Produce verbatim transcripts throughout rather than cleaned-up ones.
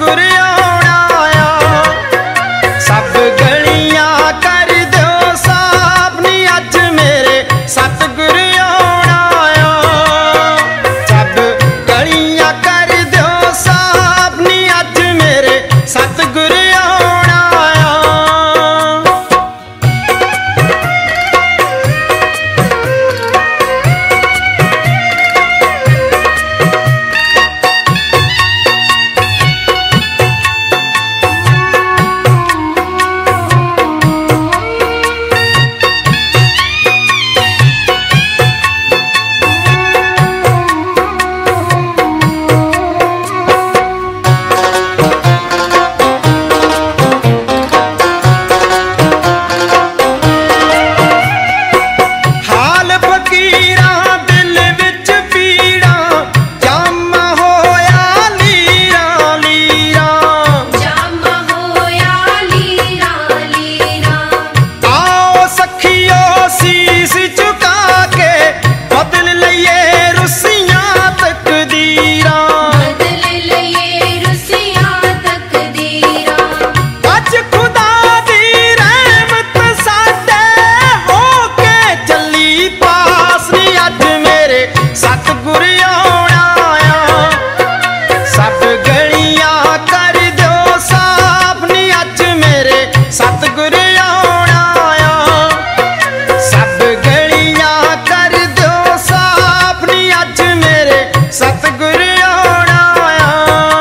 सतगुर आउणा आ। सब गलियां कर दो साफ नी अज मेरे सतगुर आउणा आ। सब गलियां कर दो साफ नी अज मेरे सतगुर आउणा आ। सतगुर आउणा आ। सब गलियां कर दो साफ नी अज मेरे सतगुर आउणा आ। सब गलियां कर दो साफ नी अज मेरे सतगुर आउणा आ।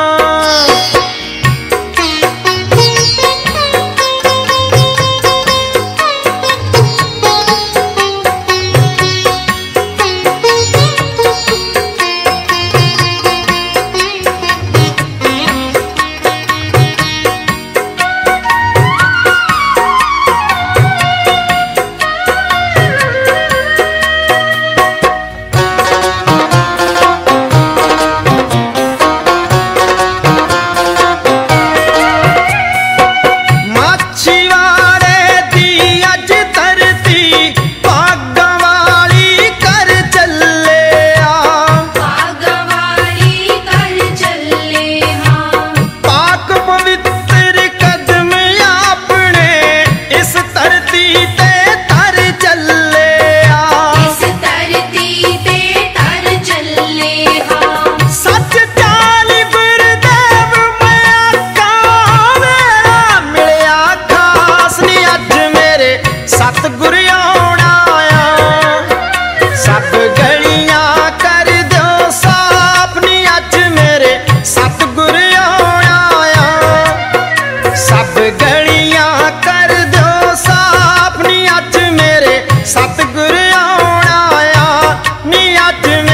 सतगुर आउणा आ। सब गलियां कर दो साफ नी अज मेरे सतगुर आउणा आ। सब गलियां कर दो साफ नी अज मेरे सतगुर आउणा आ। नी अज